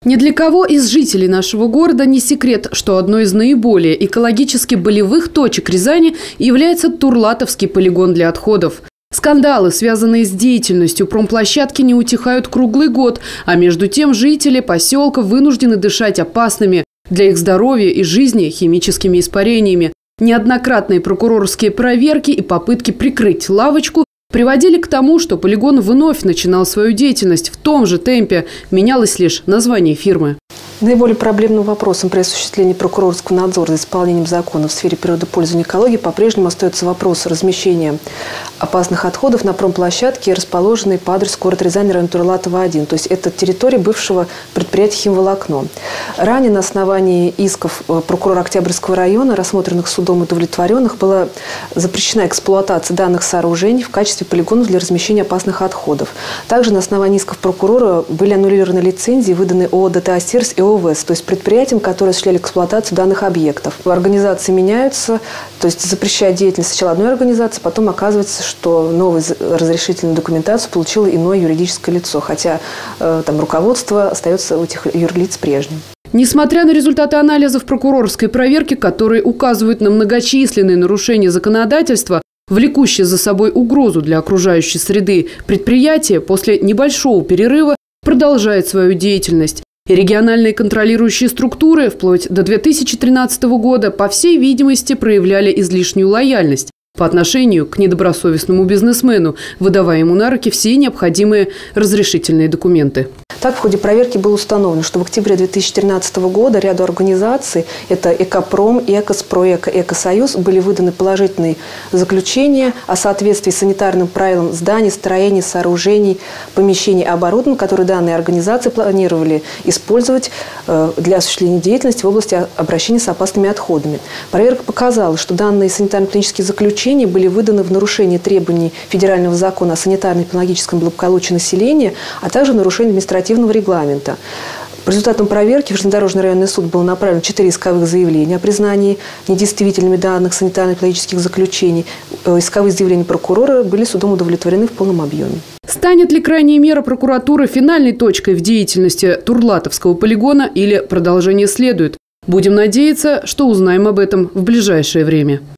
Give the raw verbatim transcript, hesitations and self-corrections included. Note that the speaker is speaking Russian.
Ни для кого из жителей нашего города не секрет, что одной из наиболее экологически болевых точек Рязани является Турлатовский полигон для отходов. Скандалы, связанные с деятельностью промплощадки, не утихают круглый год, а между тем жители поселка вынуждены дышать опасными для их здоровья и жизни химическими испарениями. Неоднократные прокурорские проверки и попытки прикрыть лавочку приводили к тому, что полигон вновь начинал свою деятельность в том же темпе, менялось лишь название фирмы. Наиболее проблемным вопросом при осуществлении прокурорского надзора за исполнением закона в сфере природопользования и экологии по-прежнему остается вопрос размещения опасных отходов на промплощадке, расположенной по адресу город Рязань, район Турлатова один. То есть это территория бывшего предприятия «Химволокно». Ранее на основании исков прокурора Октябрьского района, рассмотренных судом и удовлетворенных, была запрещена эксплуатация данных сооружений в качестве полигонов для размещения опасных отходов. Также на основании исков прокурора были аннулированы лицензии, выданные ООО «ДТА Сервис» и ОВС, то есть предприятиям, которые осуществляли эксплуатацию данных объектов. Организации меняются, то есть запрещая деятельность сначала одной организации, потом оказывается, что новую разрешительную документацию получило иное юридическое лицо, хотя э, там руководство остается у этих юрлиц прежним. Несмотря на результаты анализов прокурорской проверки, которые указывают на многочисленные нарушения законодательства, влекущие за собой угрозу для окружающей среды, предприятие после небольшого перерыва продолжает свою деятельность. И региональные контролирующие структуры вплоть до две тысячи тринадцатого года, по всей видимости, проявляли излишнюю лояльность по отношению к недобросовестному бизнесмену, выдавая ему на руки все необходимые разрешительные документы. Так, в ходе проверки было установлено, что в октябре две тысячи тринадцатого года ряду организаций, это «Экопром», «Экоспроэко», «Экосоюз», были выданы положительные заключения о соответствии санитарным правилам зданий, строений, сооружений, помещений и оборудования, которые данные организации планировали использовать для осуществления деятельности в области обращения с опасными отходами. Проверка показала, что данные санитарно-клинические заключения были выданы в нарушении требований федерального закона о санитарно-эпидемиологическом благополучии населения, а также в нарушении административного регламента. По результатам проверки в Железнодорожный районный суд было направлено четыре исковых заявления о признании недействительными данных санитарно-экологических заключений. Исковые заявления прокурора были судом удовлетворены в полном объеме. Станет ли крайняя мера прокуратуры финальной точкой в деятельности Турлатовского полигона или продолжение следует? Будем надеяться, что узнаем об этом в ближайшее время.